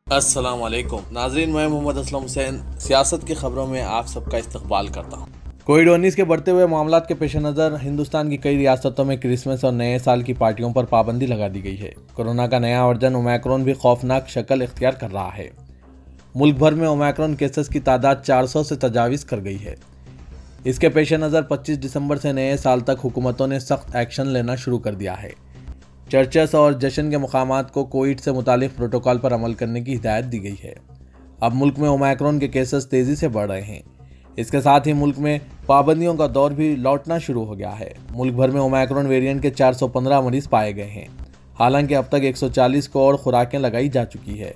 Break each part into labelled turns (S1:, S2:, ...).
S1: अस्सलाम वालेकुम नाजरीन, मैं मोहम्मद असलम हुसैन सियासत की खबरों में आप सबका इस्तकबाल करता हूँ। कोविड-19 के बढ़ते हुए मामलात के पेश नज़र हिंदुस्तान की कई रियासतों में क्रिसमस और नए साल की पार्टियों पर पाबंदी लगा दी गई है। कोरोना का नया वर्जन ओमिक्रॉन भी खौफनाक शक्ल इख्तियार कर रहा है। मुल्क भर में ओमिक्रॉन केसेस की तादाद 400 से तजावीज़ कर गई है। इसके पेश नज़र 25 दिसंबर से नए साल तक हुकूमतों ने सख्त एक्शन लेना शुरू कर दिया है। चर्चेस और जश्न के मकामात को कोविड से मुतालिक प्रोटोकॉल पर अमल करने की हिदायत दी गई है। अब मुल्क में ओमिक्रॉन के केसेस तेज़ी से बढ़ रहे हैं। इसके साथ ही मुल्क में पाबंदियों का दौर भी लौटना शुरू हो गया है। मुल्क भर में ओमिक्रॉन वेरिएंट के 415 मरीज पाए गए हैं। हालांकि अब तक 140 को और खुराकें लगाई जा चुकी है।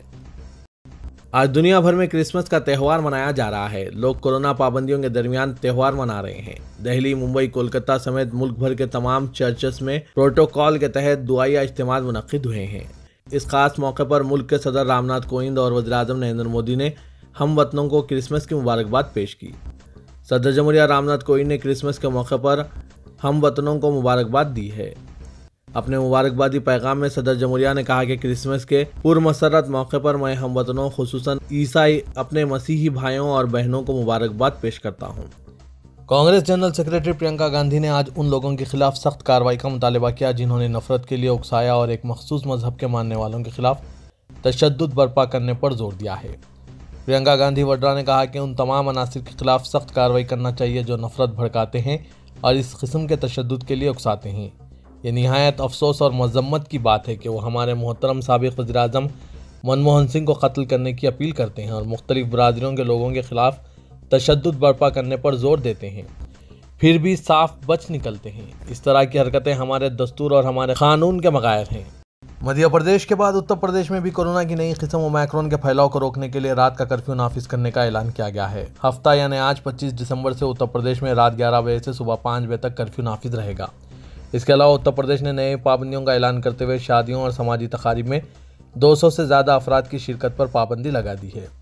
S1: आज दुनिया भर में क्रिसमस का त्यौहार मनाया जा रहा है। लोग कोरोना पाबंदियों के दरमियान त्यौहार मना रहे हैं। दिल्ली, मुंबई, कोलकाता समेत मुल्क भर के तमाम चर्चेस में प्रोटोकॉल के तहत दुआया इज्तिमा मुनक्किद हुए हैं। इस खास मौके पर मुल्क के सदर रामनाथ कोविंद और वज़ीर-ए-आज़म नरेंद्र मोदी ने हम वतनों को क्रिसमस की मुबारकबाद पेश की। सदर जमहूरिया रामनाथ कोविंद ने क्रिसमस के मौके पर हम वतनों को मुबारकबाद दी है। अपने मुबारकबादी पैगाम में सदर जमहूरिया ने कहा कि क्रिसमस के पुरमसरत मौके पर मैं हम वतनों खुसूसन ईसाई अपने मसीही भाइयों और बहनों को मुबारकबाद पेश करता हूँ। कांग्रेस जनरल सेक्रेटरी प्रियंका गांधी ने आज उन लोगों के खिलाफ सख्त कार्रवाई का मुतालबा किया जिन्होंने नफरत के लिए उकसाया और एक मखसूस मजहब के मानने वालों के खिलाफ तशद्दुद बर्पा करने पर जोर दिया है। प्रियंका गांधी वड्रा ने कहा कि उन तमाम अनासिर के खिलाफ सख्त कार्रवाई करना चाहिए जो नफरत भड़काते हैं और इस किस्म के तशद्दुद के लिए उकसाते हैं। ये निहायत अफसोस और मजम्मत की बात है कि वो हमारे मोहतरम साबिक वज़ीर-ए-आज़म मनमोहन सिंह को कत्ल करने की अपील करते हैं और मुख्तलिफ बरादरियों के लोगों के खिलाफ तशद्दुद बर्पा करने पर जोर देते हैं, फिर भी साफ बच निकलते हैं। इस तरह की हरकतें हमारे दस्तूर और हमारे कानून के मगायर हैं। मध्य प्रदेश के बाद उत्तर प्रदेश में भी कोरोना की नई किस्म ओमिक्रॉन के फैलाव को रोकने के लिए रात का कर्फ्यू नाफिज करने का ऐलान किया गया है। हफ्ता यानी आज 25 दिसंबर से उत्तर प्रदेश में रात 11 बजे से सुबह 5 बजे तक कर्फ्यू नाफिज रहेगा। इसके अलावा उत्तर प्रदेश ने नए पाबंदियों का ऐलान करते हुए शादियों और समाजी तकारीब में 200 से ज़्यादा अफराद की शिरकत पर पाबंदी लगा दी है।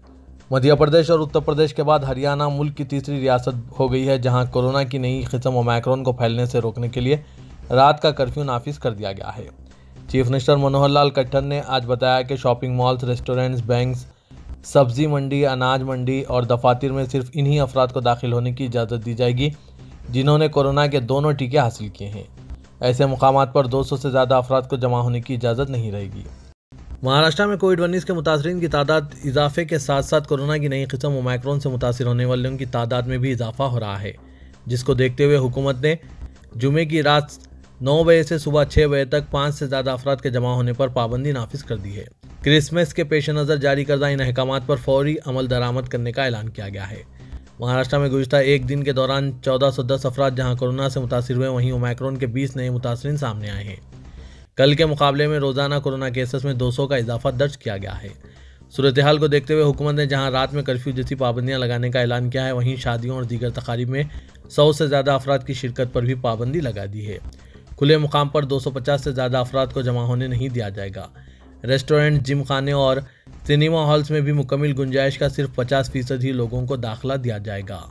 S1: मध्य प्रदेश और उत्तर प्रदेश के बाद हरियाणा मुल्क की तीसरी रियासत हो गई है जहां कोरोना की नई किस्म ओमिक्रॉन को फैलने से रोकने के लिए रात का कर्फ्यू नाफिज कर दिया गया है। चीफ मिनिस्टर मनोहर लाल खट्टर ने आज बताया कि शॉपिंग मॉल्स, रेस्टोरेंट्स, बैंक्स, सब्जी मंडी, अनाज मंडी और दफातर में सिर्फ इन्हीं अफराद को दाखिल होने की इजाज़त दी जाएगी जिन्होंने कोरोना के दोनों टीके हासिल किए हैं। ऐसे मुकामात पर 200 से ज़्यादा अफराद को जमा होने की इजाज़त नहीं रहेगी। महाराष्ट्र में कोविड-19 के मुतासरीन की तादाद इजाफे के साथ साथ कोरोना की नई किस्म ओमिक्रॉन से मुतासर होने वालों की तादाद में भी इजाफा हो रहा है, जिसको देखते हुए हुकूमत ने जुमे की रात 9 बजे से सुबह 6 बजे तक 5 से ज़्यादा अफराद के जमा होने पर पाबंदी नाफिज कर दी है। क्रिसमस के पेश नज़र जारी करदा इन अहकामात पर फौरी अमल दरामद करने का ऐलान किया गया है। महाराष्ट्र में गुज़िश्ता एक दिन के दौरान 1410 अफराद जहां कोरोना से मुतासिर हुए, वहीं ओमिक्रॉन के 20 नए मुतासरीन सामने आए हैं। कल के मुकाबले में रोज़ाना कोरोना केसेस में 200 का इजाफा दर्ज किया गया है। सूरत हाल को देखते हुए हुकूमत ने जहां रात में कर्फ्यू जैसी पाबंदियां लगाने का ऐलान किया है, वहीं शादियों और दीगर तकारीब में 100 से ज़्यादा अफराद की शिरकत पर भी पाबंदी लगा दी है। खुले मुकाम पर 250 से ज़्यादा अफराद को जमा होने नहीं दिया जाएगा। रेस्टोरेंट, जिम खाने और सिनेमा हॉल्स में भी मुकम्मल गुंजाइश का सिर्फ 50% ही लोगों को दाखिला दिया जाएगा।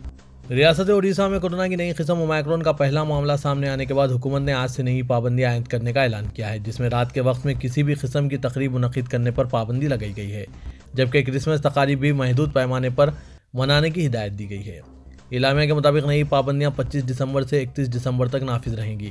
S1: रियासत उड़ीसा में कोरोना की नई किस्म ओमिक्रॉन का पहला मामला सामने आने के बाद हुकूमत ने आज से नई पाबंदी आयद करने का ऐलान किया है, जिसमें रात के वक्त में किसी भी किस्म की तकरीब मुनक्किद करने पर पाबंदी लगाई गई है, जबकि क्रिसमस तकारीब भी महदूद पैमाने पर मनाने की हिदायत दी गई है। इलामिया के मुताबिक नई पाबंदियाँ 25 दिसंबर से 31 दिसंबर तक नाफिज रहेंगी।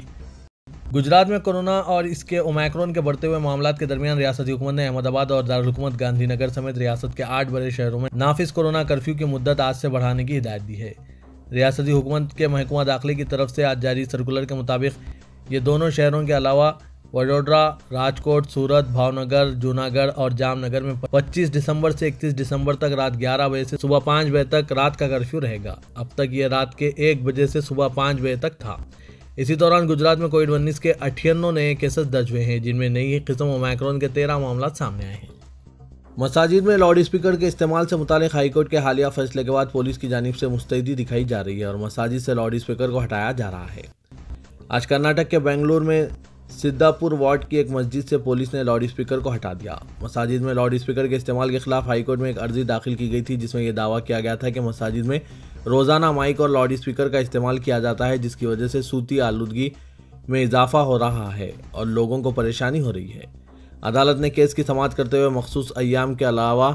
S1: गुजरात में कोरोना और इसके ओमिक्रॉन के बढ़ते हुए मामलात के दरमियान रियासती हुकूमत ने अहमदाबाद और दारुल हुकूमत गांधीनगर समेत रियासत के 8 बड़े शहरों में नाफिज कोरोना कर्फ्यू की मुद्दत आज से बढ़ाने की हिदायत दी है। रियासती हुकूमत के महकमा दाखिले की तरफ से आज जारी सर्कुलर के मुताबिक ये दोनों शहरों के अलावा वडोदरा, राजकोट, सूरत, भावनगर, जूनागढ़ और जामनगर में 25 दिसंबर से 31 दिसंबर तक रात 11 बजे से सुबह 5 बजे तक रात का कर्फ्यू रहेगा। अब तक ये रात के 1 बजे से सुबह 5 बजे तक था। इसी दौरान गुजरात में कोविड-19 के 98 नए केसेस दर्ज हुए हैं, जिनमें नई किस्म ओमिक्रॉन के 13 मामला सामने आए हैं। मसाजिद में लाउड स्पीकर के इस्तेमाल से मुतालिक हाईकोर्ट के हालिया फैसले के बाद पुलिस की जानिब से मुस्तैदी दिखाई जा रही है और मसाजिद से लाउड स्पीकर को हटाया जा रहा है। आज कर्नाटक के बेंगलुरु में सिद्धापुर वार्ड की एक मस्जिद से पुलिस ने लाउड स्पीकर को हटा दिया। मसाजिद में लाउड स्पीकर के इस्तेमाल के खिलाफ हाईकोर्ट में एक अर्जी दाखिल की गई थी, जिसमें यह दावा किया गया था कि मसाजिद में रोज़ाना माइक और लाउड स्पीकर का इस्तेमाल किया जाता है, जिसकी वजह से सूती आलूदगी में इजाफा हो रहा है और लोगों को परेशानी हो रही है। अदालत ने केस की समाअत करते हुए मखसूस अय्याम के अलावा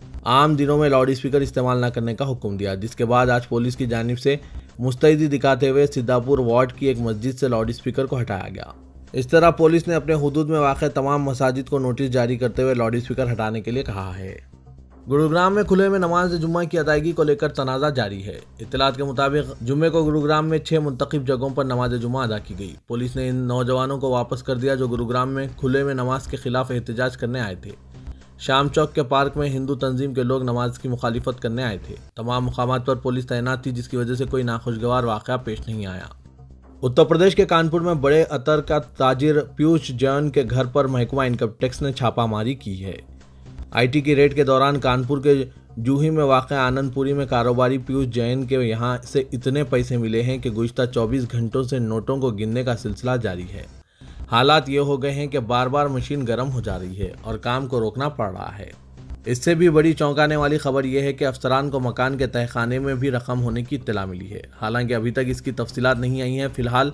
S1: आम दिनों में लाउड स्पीकर इस्तेमाल न करने का हुक्म दिया, जिसके बाद आज पुलिस की जानिब से मुस्तैदी दिखाते हुए सिद्धापुर वार्ड की एक मस्जिद से लाउड स्पीकर को हटाया गया। इस तरह पुलिस ने अपने हुदूद में वाक़ तमाम मसाजिद को नोटिस जारी करते हुए लाउड स्पीकर हटाने के लिए कहा है। गुरुग्राम में खुले में नमाज जुम्मा की अदायगी को लेकर तनाज़ा जारी है। इत्तलात के मुताबिक जुम्मे को गुरुग्राम में 6 मुंतखब जगहों पर नमाज जुम्मा अदा की गई। पुलिस ने इन नौजवानों को वापस कर दिया जो गुरुग्राम में खुले में नमाज के खिलाफ एहतजाज करने आए थे। शाम चौक के पार्क में हिंदू तंजीम के लोग नमाज की मुखालिफत करने आए थे। तमाम मुकामात पर पुलिस तैनात थी, जिसकी वजह से कोई नाखुशगवार वाक़या पेश नहीं आया। उत्तर प्रदेश के कानपुर में बड़े अतर का ताजिर पीयूष जैन के घर पर महकमा इनकम टैक्स ने छापामारी की है। IT की रेड के दौरान कानपुर के जूही में वाक़ आनंदपुरी में कारोबारी पीयूष जैन के यहाँ से इतने पैसे मिले हैं कि गुज़िश्ता 24 घंटों से नोटों को गिनने का सिलसिला जारी है। हालात ये हो गए हैं कि बार बार मशीन गर्म हो जा रही है और काम को रोकना पड़ रहा है। इससे भी बड़ी चौंकाने वाली खबर यह है कि अफसरान को मकान के तहखाने में भी रकम होने की इत्तला मिली है। हालांकि अभी तक इसकी तफसीलात नहीं आई हैं। फिलहाल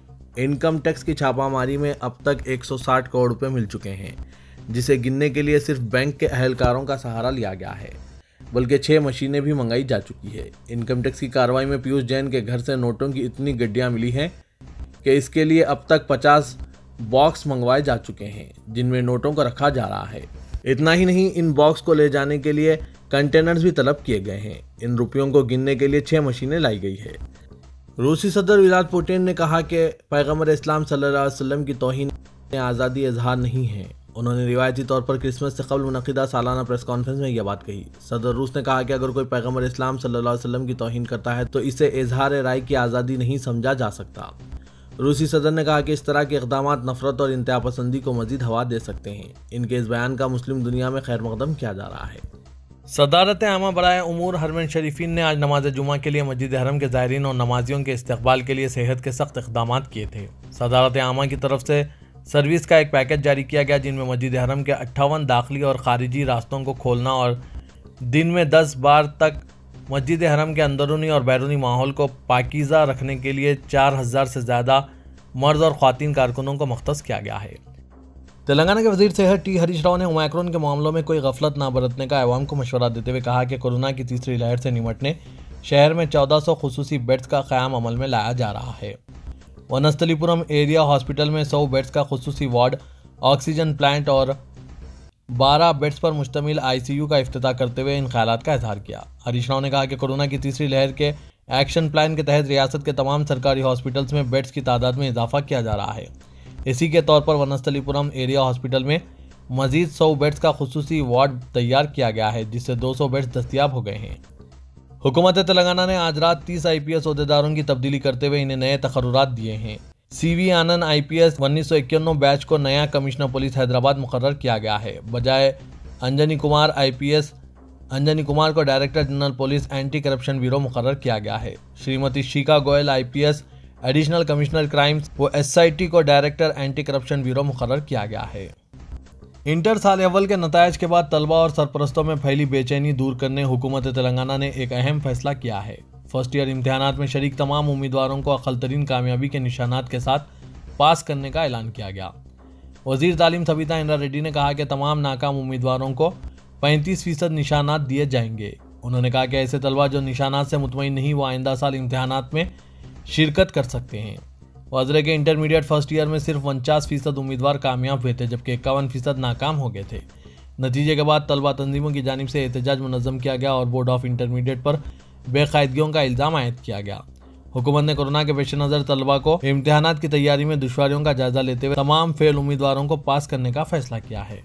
S1: इनकम टैक्स की छापामारी में अब तक 160 करोड़ रुपए मिल चुके हैं, जिसे गिनने के लिए सिर्फ बैंक के अहलकारों का सहारा लिया गया है, बल्कि 6 मशीनें भी मंगाई जा चुकी है। इनकम टैक्स की कार्रवाई में पीयूष जैन के घर से नोटों की इतनी गड्डियां मिली हैं कि इसके लिए अब तक 50 बॉक्स मंगवाए जा चुके हैं, जिनमें नोटों को रखा जा रहा है। इतना ही नहीं, इन बॉक्स को ले जाने के लिए कंटेनर्स भी तलब किए गए हैं। इन रुपयों को गिनने के लिए 6 मशीनें लाई गई है। रूसी सदर व्लादिमीर पुतिन ने कहा कि पैगंबर इस्लाम सल्लल्लाहु अलैहि वसल्लम की तौहीन आज़ादी इजहार नहीं है। उन्होंने रिवायती तौर पर क्रिसमस से कबल मुनक़िदा सालाना प्रेस कॉन्फ्रेंस में यह बात कही। सदर रूस ने कहा कि अगर कोई पैगंबर इस्लाम सल्लल्लाहु अलैहि वसल्लम की तौहीन करता है तो इसे इजहार राय की आज़ादी नहीं समझा जा सकता। रूसी सदर ने कहा कि इस तरह के इक़दामात नफरत और इंतहा पसंदी को मजीद हवा दे सकते हैं। इनके इस बयान का मुस्लिम दुनिया में खैर मकदम किया जा रहा है। सदारत आमा बराए उमूर हरमैन शरीफीन ने आज नमाज जुमा के लिए मस्जिद हरम के ज़ायरीन और नमाजियों के इस्तकबाल के लिए सेहत के सख्त इक़दाम किए थे। सदारत आमा की तरफ से सर्विस का एक पैकेज जारी किया गया, जिनमें मस्जिद हरम के 58 दाखिली और खारिजी रास्तों को खोलना और दिन में 10 बार तक मस्जिद हरम के अंदरूनी और बैरूनी माहौल को पाकीज़ा रखने के लिए 4000 से ज़्यादा मर्द और ख़वातीन कारकुनों को मख्तस किया गया है। तेलंगाना के वज़ीर सेहत टी हरीश राव ने ओमाइक्रॉन के मामलों में कोई गफलत ना बरतने का अवाम को मशवरा देते हुए कहा कि कोरोना की तीसरी लहर से निमटने शहर में 1400 खुसूसी बेड्स का क़याम अमल में लाया जा रहा है। वनस्थलीपुरम एरिया हॉस्पिटल में 100 बेड्स का खुसूसी वार्ड, ऑक्सीजन प्लांट और 12 बेड्स पर मुश्तमिल ICU का इफ्तिताह करते हुए इन ख्यालात का इजहार किया। हरीश राव ने कहा कि कोरोना की तीसरी लहर के एक्शन प्लान के तहत रियासत के तमाम सरकारी हॉस्पिटल्स में बेड्स की तादाद में इजाफा किया जा रहा है। इसी के तौर पर वनस्थलीपुरम एरिया हॉस्पिटल में मजीद 100 बेड्स का खुसूसी वार्ड तैयार किया गया है, जिससे 200 बेड्स दस्तियाब हो गए हैं। हुकूमत तेलंगाना ने आज रात 30 IPS ओहदेदारों की तब्दीली करते हुए इन्हें नए तकर्रुरात दिए हैं। CV आनंद IPS 1991 बैच को नया कमिश्नर पुलिस हैदराबाद मुकर्रर किया गया है। बजाय अंजनी कुमार IPS अंजनी कुमार को director general police anti corruption bureau मुकर्रर किया गया है। Shrimati Shikha Goyal IPS additional commissioner crimes व SIT को डायरेक्टर एंटी करप्शन ब्यूरो मुकर्रर किया गया है। इंटर साल अव्वल के नतायज के बाद तलबा और सरपरस्तों में फैली बेचैनी दूर करने हुकूमत तेलंगाना ने एक अहम फैसला किया है। फर्स्ट ईयर इम्तिहानात में शरीक तमाम उम्मीदवारों को अक़ल तरीन कामयाबी के निशानात के साथ पास करने का ऐलान किया गया। वज़ीर तालीम सविता इंद्रा रेड्डी ने कहा कि तमाम नाकाम उम्मीदवारों को 35% निशानात दिए जाएंगे। उन्होंने कहा कि ऐसे तलबा जो निशानात से मुतमईन नहीं वो आइंदा साल इम्तिहानात में शिरकत कर सकते हैं। वज़रे के इंटरमीडिएट फर्स्ट ईयर में सिर्फ 49% उम्मीदवार कामयाब हुए थे, जबकि 51% नाकाम हो गए थे। नतीजे के बाद तलबा तंजीमों की जानिब से एहतजाज मुनज़्ज़म किया गया और बोर्ड ऑफ इंटरमीडिएट पर बेकायदगियों का इल्ज़ाम आयद किया गया। हुकूमत ने कोरोना के पेश नज़र तलबा को इम्तिहानात की तैयारी में दुश्वारियों का जायजा लेते हुए तमाम फेल उम्मीदवारों को पास करने का फैसला किया है।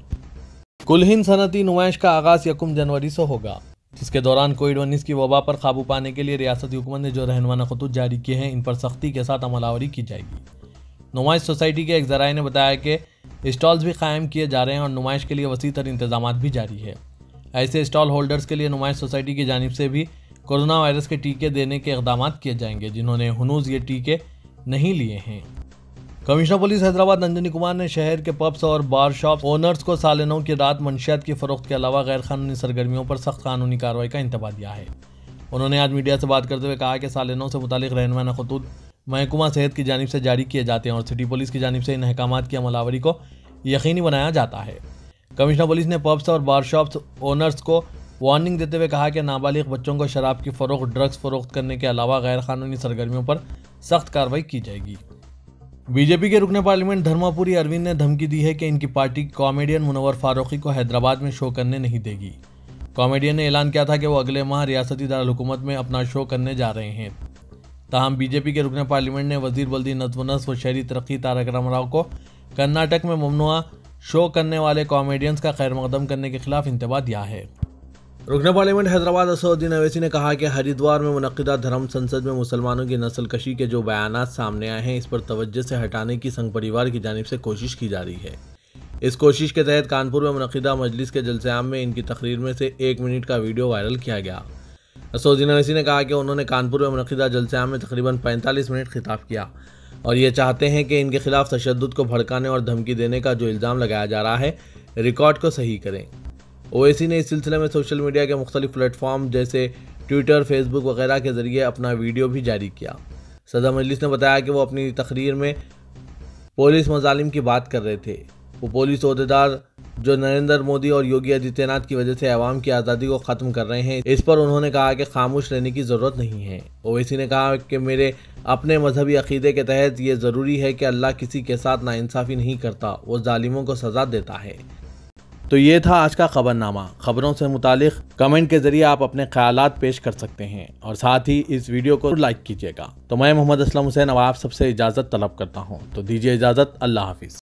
S1: कुल हिंद सनती नुमाइश का आगाज़ 1 जनवरी से होगा, जिसके दौरान कोविड-19 की वबा पर काबू पाने के लिए रियासती हुकूमत ने जो रहनुमाना खतूत जारी किए हैं, इन पर सख्ती के साथ अमलावरी की जाएगी। नुमाइश सोसाइटी के एक ज़राए ने बताया कि स्टॉल्स भी कायम किए जा रहे हैं और नुमाइश के लिए वसी तर इंतजाम भी जारी है। ऐसे स्टॉल होल्डर्स के लिए नुमाइश सोसाइटी की जानिब से भी कोरोना वायरस के टीके देने के इक़दाम किए जाएंगे, जिन्होंने हुनूज ये टीके नहीं लिए हैं। कमिश्नर पुलिस हैदराबाद अंजनी कुमार ने शहर के पब्स और बार शॉप ओनर्स को साल नौ की रात मंशियात की फ़रोख्त के अलावा गैर कानूनी सरगर्मियों पर सख्त कानूनी कार्रवाई का इंतबाह दिया है। उन्होंने आज मीडिया से बात करते हुए कहा कि साल नौ से मुतालिक रहनुमाना खतूत महकमा सेहत की जानिब से जारी किए जाते हैं और सिटी पुलिस की जानिब से इन अहकामात की अमलावरी को यकीनी बनाया जाता है। कमिश्नर पुलिस ने पब्स और बार शॉप्स ओनर्स को वार्निंग देते हुए कहा कि नाबालिग बच्चों को शराब की फरोख्त, ड्रग्स फरोख्त करने के अलावा गैर कानूनी सरगर्मियों पर सख्त कार्रवाई की जाएगी। बीजेपी के रुकने पार्लियामेंट धर्मापुरी अरविंद ने धमकी दी है कि इनकी पार्टी कॉमेडियन मुनव्वर फारूकी को हैदराबाद में शो करने नहीं देगी। कॉमेडियन ने ऐलान किया था कि वो अगले माह रियासती दारुल-हुकूमत में अपना शो करने जा रहे हैं। ताहम बीजेपी के रुकने पार्लियामेंट ने वजीर बल्दी नज़्म व नस्र व शहरी तरक्की तारक रामाराव को कर्नाटक में ममनुआ शो करने वाले कॉमेडियंस का खैर मकदम करने के खिलाफ इंतबा दिया है। रुकने पार्लियामेंट हैदराबाद असदुद्दीन अवैसी ने कहा कि हरिद्वार में मुनक्किदा धर्म संसद में मुसलमानों की नस्लकशी के जो बयानात सामने आए हैं, इस पर तवज्जो से हटाने की संघ परिवार की जानिब से कोशिश की जा रही है। इस कोशिश के तहत कानपुर में मुनक्किदा मजलिस के जलसे-आम में इनकी तकरीर में से 1 मिनट का वीडियो वायरल किया गया। असदुद्दीन अवैसी ने कहा कि उन्होंने कानपुर में मुनक्किदा जलसे-आम में तकरीबन 45 मिनट खिताब किया और ये चाहते हैं कि इनके खिलाफ तशद्दुद को भड़काने और धमकी देने का जो इल्ज़ाम लगाया जा रहा है, रिकॉर्ड को सही करें। ओवैसी ने इस सिलसिले में सोशल मीडिया के मुख्तलिफ प्लेटफॉर्म जैसे ट्विटर, फेसबुक वगैरह के ज़रिए अपना वीडियो भी जारी किया। सदर मजलिस ने बताया कि वो अपनी तकरीर में पुलिस मजालिम की बात कर रहे थे। वो पुलिस ओहदेदार जो नरेंद्र मोदी और योगी आदित्यनाथ की वजह से अवाम की आज़ादी को ख़त्म कर रहे हैं, इस पर उन्होंने कहा कि खामोश रहने की ज़रूरत नहीं है। ओवैसी ने कहा कि मेरे अपने मजहबी अकीदे के तहत ये ज़रूरी है कि अल्लाह किसी के साथ नाइंसाफ़ी नहीं करता, वो जालिमों को सज़ा देता है। तो ये था आज का खबरनामा। खबरों से मुतालिक कमेंट के जरिए आप अपने ख्यालात पेश कर सकते हैं और साथ ही इस वीडियो को लाइक कीजिएगा। तो मैं मोहम्मद असलम हुसैन अब आप सबसे इजाज़त तलब करता हूँ, तो दीजिए इजाज़त। अल्लाह हाफिज़।